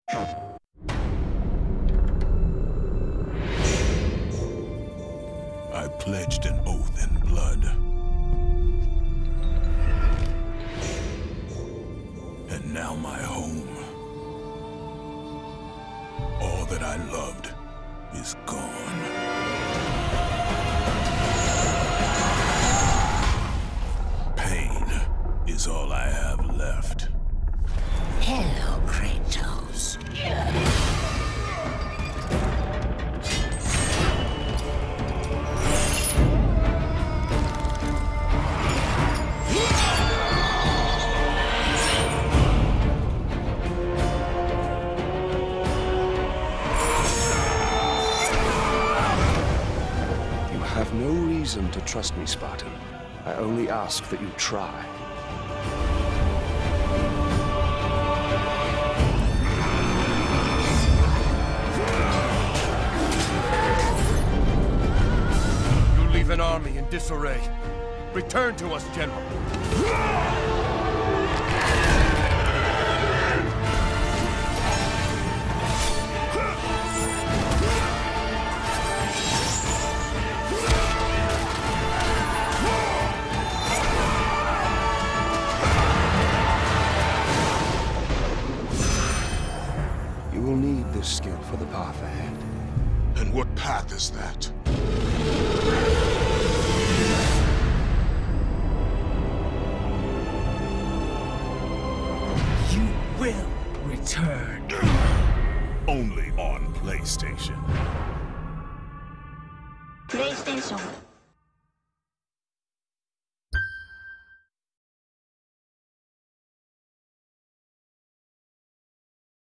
I pledged an oath in blood. And now my home. All that I loved is gone. Pain is all I have left. Hello, Kratos. You have no reason to trust me, Spartan. I only ask that you try. You leave an army in disarray. Return to us, General. You will need this skill for the path ahead. And what path is that? You will return. Only on PlayStation. PlayStation